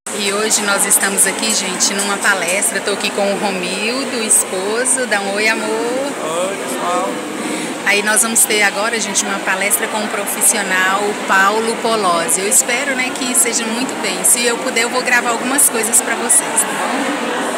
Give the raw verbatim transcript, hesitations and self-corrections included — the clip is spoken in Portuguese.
E hoje nós estamos aqui, gente, numa palestra. Estou aqui com o Romildo, o esposo. Dá um oi, amor. Oi, pessoal. Aí nós vamos ter agora, gente, uma palestra com o profissional Paulo Polozzi. Eu espero, né, que seja muito bem. Se eu puder, eu vou gravar algumas coisas para vocês, tá bom?